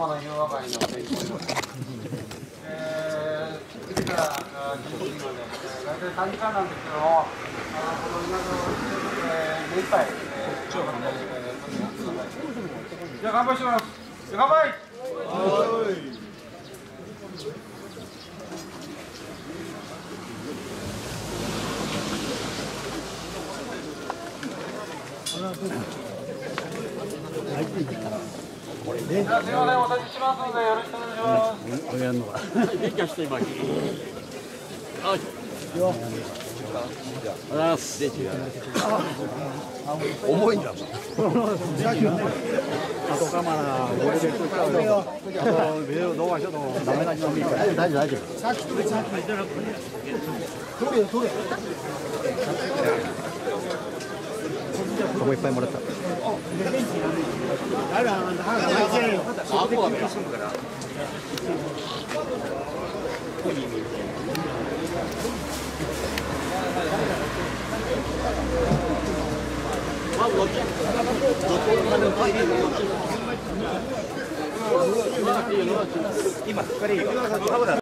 もの夕上がりの天候です。9時から11時まで、大体3時間なんですけども、この稲造目いっぱい、じゃあ乾杯します。乾杯。すみません、お立ちしますのでよろしくお願いします。 やるのか。勉強して今。はい。 重いんだもん。 あとかまだゴリレットちゃうよ。あとビデオ動画しようとダメな人もいいから。大丈夫大丈夫。さっき取れ。取れ。ここいっぱいもらった。今